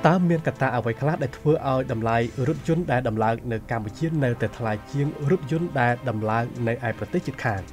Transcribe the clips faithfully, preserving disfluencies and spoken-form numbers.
តាមមានកត្តាអ្វីខ្លះដែលធ្វើឲ្យតម្លៃរថយន្តដែលដំឡើងនៅកម្ពុជានៅតែថ្លៃជាងរថយន្តដែលដំឡើងនៅឯប្រទេសជិតខាង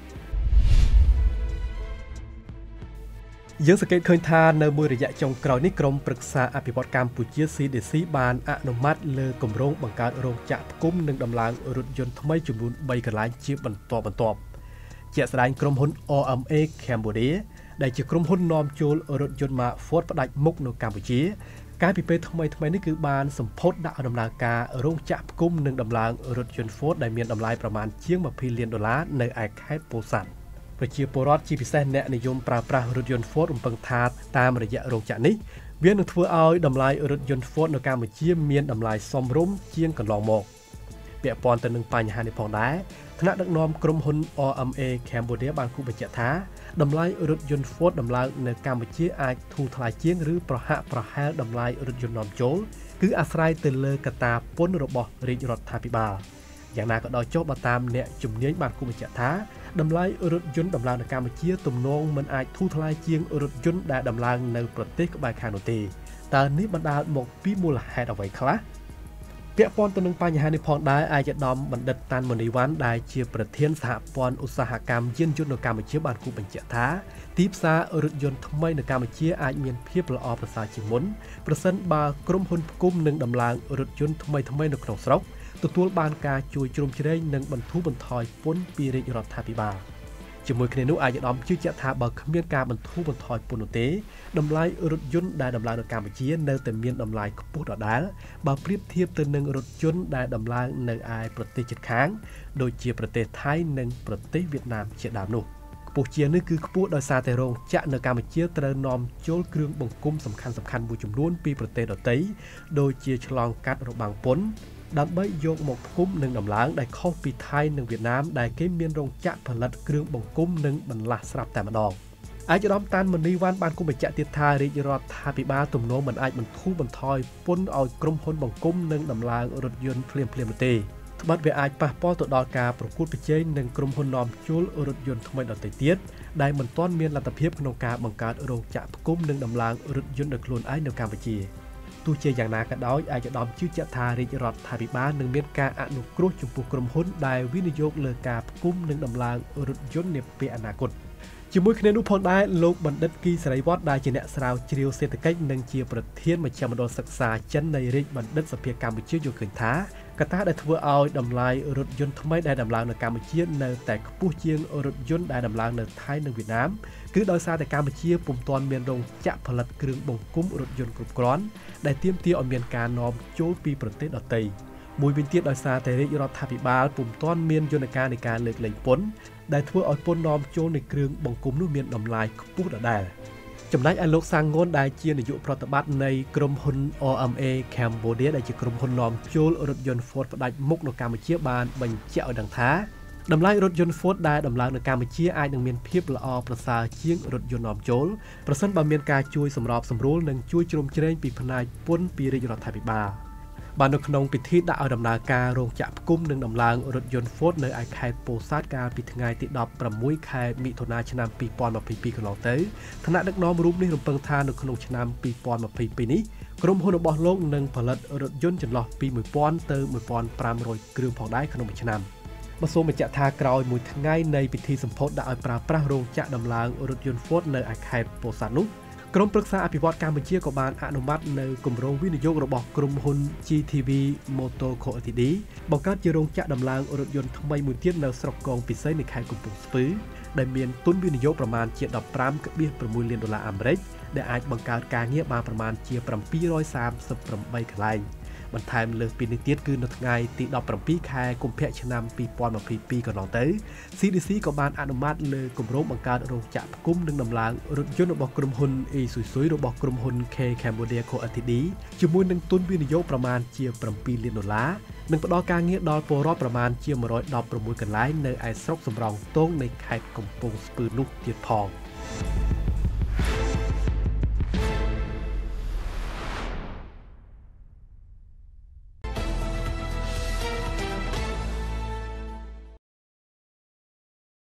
យើងសង្កេតឃើញថានៅមួយរយៈចុងក្រោយនេះក្រមប្រឹក្សាអភិវឌ្ឍកម្ពុជា C D C បានអនុម័តលើគម្រោងបង្កើតរោងចក្រផ្គុំនិងដំឡើងរថយន្តថ្មីចំនួនបីកន្លែងជាបន្តបន្ទាប់ជាក់ស្ដែងក្រុមហ៊ុន R M A Cambodia ដែលជាក្រុមហ៊ុននាំចូលរថយន្ត Mark Ford ផ្ដាច់មុខនៅកម្ពុជាកាលពីពេលថ្មីថ្មីនេះគឺបានសម្ពោធដាក់ដំណើរការរោងចក្រផ្គុំនិងដំឡើងរថយន្ត Ford ដែលមានតម្លៃប្រមាណជាងยี่สิบលានដុល្លារនៅឯខេត្តពោធិ៍សាត់ប្រជាពលរដ្ឋជាពិសេសអ្នកនិយមប្រើប្រាស់រថយន្ត Ford រំពឹងថាតាមរយៈរោងចក្រនេះវានឹងធ្វើឲ្យតម្លៃរថយន្ត Ford នៅកម្ពុជាមានតម្លៃសមរម្យជាងកន្លងមកពាក់ព័ន្ធទៅនឹងបញ្ហានេះផងដែរថ្នាក់ដឹកនាំក្រុមហ៊ុន R M A Cambodia បានគូបញ្ជាក់ថាតម្លៃរថយន្ត Ford ដំឡើងនៅកម្ពុជាអាចធូរថ្លៃជាងឬប្រហាក់ប្រហែលតម្លៃរថយន្តនាំចូលគឺអាស្រ័យទៅលើកត្តាពន្ធរបស់រាជរដ្ឋាភិបាលយ៉ាងណាក៏ដោយចុះបើតាមអ្នកជំនាញបានគូបញ្ជាក់ថាតម្លៃរថយន្តដំឡើងនៅកម្ពុជាទំនងមិនអាចធូរថ្លៃជាងរថយន្តដែលដំឡើងនៅប្រទេសក្បែរខាងនោះទេតើនេះបណ្ដាលមកពីមូលហេតុអ្វីខ្លះពាក់ព័ន្ធទៅនឹងបញ្ហានេះផងដែរអាយដាមបណ្ឌិតតាន់មនីវ៉ាន់ដែលជាប្រធានសហព័ន្ធឧស្សាហកម្មយានយន្តនៅកម្ពុជាបានគូបញ្ជាក់ថាទីផ្សាររថយន្តថ្មីនៅកម្ពុជាអាចមានភាពល្អប្រសើរជាងមុនប្រសិនបើក្រុមហ៊ុនផ្គុំនិងដំឡើងរថយន្តថ្មីថ្មីនៅក្នុងស្រុកទទួលបានការជួយជ្រោមជ្រែងនិងបន្ធូរបន្ថយពន្ធពីរាជរដ្ឋាភិបាលជាមួយគ្នានោះអាយដាមជឿជាក់ថាបើគ្មានការបន្ធូរបន្ថយពន្ធនោះទេតម្លៃរថយន្តដែលដំឡើងនៅកម្ពុជានៅតែមានតម្លៃខ្ពស់ដដែលបើប្រៀបធៀបទៅនឹងរថយន្តដែលដំឡើងនៅឯប្រទេសជិតខាងដូចជាប្រទេសថៃនិងប្រទេសវៀតណាមជាដើមនោះខ្ពស់ជាងនេះគឺខ្ពស់ដោយសារតែរោងចក្រនៅកម្ពុជាត្រូវនាំចូលគ្រឿងបង្គុំសំខាន់ៗមួយចំនួនពីប្រទេសដទៃដូចជាឆ្លងកាត់របាំងពន្ធដើម្បីយកមកផ្គុំនិងដំឡើងដែលខុសពីថៃនិងវៀតណាមដែលគេមានរោងចក្រផលិតគ្រឿងបង្គុំនិងបន្លាស់ស្រាប់តែម្ដងអាយដាមតាន់មនីវ៉ាន់បានគូបញ្ជាក់ទៀតថារាជរដ្ឋាភិបាលទំនងមិនអាចបន្ធូរបន្ថយពន្ធឲ្យក្រុមហ៊ុនបង្គុំនិងដំឡើងរថយន្តភ្លាមៗនោះទេត្បិតវាអាចប៉ះពាល់ទៅដល់ការប្រកួតប្រជែងនឹងក្រុមហ៊ុននាំចូលរថយន្តថ្មីដទៃទៀតដែលមិនទាន់មានលទ្ធភាពក្នុងការបង្កើតរោងចក្រផ្គុំនិងដំឡើងរថយន្តដោយខ្លួនឯងនៅកម្ពុជាទោះជាយ៉ាងណាក៏ដោយអាយដាមជឿជាក់ថារាជរដ្ឋាភិបាលនឹងមានការអនុគ្រោះចំពោះក្រុមហ៊ុនដែលវិនិយោគលើការផ្គុំនិងដំឡើងរថយន្តនាពេលអនាគតជាមួយគ្នានោះផងដែរលោកបណ្ឌិតគីសេរីវត្តដែលជាអ្នកស្រាវជ្រាវសេដ្ឋកិច្ចនិងជាប្រធានមជ្ឈមណ្ឌលសិក្សាចិននៃរាជបណ្ឌិតសភាកម្ពុជាយល់ឃើញថាកត្តាដែលធ្វើឲ្យតម្លៃរថយន្តថ្មីដែលដំឡើងនៅកម្ពុជានៅតែខ្ពស់ជាងរថយន្តដែលដំឡើងនៅថៃនិងវៀតណាមគឺដោយសារតែកម្ពុជាពុំទាន់មានរោងចក្រផលិតគ្រឿងបង្គុំរថយន្តគ្រប់គ្រាន់ដែលទាមទារឲ្យមានការនាំចូលពីប្រទេសដទៃមួយវិញទៀតដោយសារតែរាជរដ្ឋាភិបាលពុំទាន់មានយន្តការនៃការលើកលែងពន្ធដែលធ្វើឲ្យពន្ធនាំចូលនៃគ្រឿងបង្គុំនោះមានតម្លៃខ្ពស់ដដែលចំណែកឯលោកសាងងួនដែលជានាយកប្រតិបត្តិនៃក្រុមហ៊ុន R M A Cambodia ដែលជាក្រុមហ៊ុននាំចូលរថយន្ត Ford ផ្ដាច់មុខនៅកម្ពុជាបានបញ្ជាក់ឲ្យដឹងថាតម្លៃរថយន្ត Ford ដែលដំឡើងនៅកម្ពុជាអាចនឹងមានភាពល្អប្រសើរជាងរថយន្តនាំចូលប្រសិនបើមានការជួយសម្របសម្រួលនិងជួយជ្រោមជ្រែងពីផ្នែកពន្ធពីរាជរដ្ឋាភិបាលបាននៅក្នុងពិធីដាក់ឲ្យដំណើរការរោងចក្រផ្គុំនិងដំឡើងរថយន្ត Ford នៅឯខេត្តពោធិ៍សាត់កាលពីថ្ងៃទីដប់ប្រាំមួយខែមិថុនាឆ្នាំពីរពាន់ម្ភៃពីរកន្លងទៅថ្នាក់ដឹកនាំរូបនេះរំពឹងថានៅក្នុងឆ្នាំពីរពាន់ម្ភៃពីរនេះក្រុមហ៊ុនរបស់លោកនឹងផលិតរថយន្តចន្លោះពីមួយពាន់ទៅមួយពាន់ប្រាំរយគ្រឿងផងដែរក្នុងមួយឆ្នាំបើសូមបញ្ជាក់ថាក្រោយមួយថ្ងៃនៃពិធីសម្ពោធដាក់ឲ្យប្រើប្រាស់រោងចក្រដំឡើងរថយន្ត Ford នៅឯខេត្តពោធិ៍សាត់នោះក្រុមប្រឹក្សាអភិវឌ្ឍកម្ពុជាក៏បានអនុម័តនៅគម្រោងវិនិយោគរបស់ក្រុមហ៊ុន G T V Motor Co Ltd បង្កើតជារោងចក្រដំឡើងរថយន្តថ្មីមួយទៀតនៅស្រុកកងពិសីនៃខេត្តកំពង់ស្ពឺដែលមានទុនវិនិយោគប្រមាណជាដប់ប្រាំកន្លះលានដុល្លារអាមេរិកដែលអាចបង្កើតការងារបានប្រមាណជាប្រាំពីររយសាមសិបប្រាំបីកន្លែងបន្ថែមលើសពីនេះទៀតគឺនៅថ្ងៃទីដប់ប្រាំពីរខែកុម្ភៈឆ្នាំពីរពាន់ម្ភៃពីរកន្លងទៅ C D C ក៏បានអនុម័តលើគម្រោងបង្កើតរោងចក្រផ្គុំនិងដំឡើងរថយន្តរបស់ក្រុមហ៊ុន Isuzu របស់ក្រុមហ៊ុន K Cambodia Co Ltd ជាមួយនឹងទុនវិនិយោគប្រមាណជាប្រាំពីរលានដុល្លារនិងផ្ដល់ការងារដល់ពលរដ្ឋប្រមាណជាមួយរយដប់ប្រាំមួយកន្លែងនៅឯស្រុកសំរោងទងនៃខេត្តកំពង់ស្ពឺនោះទៀតផង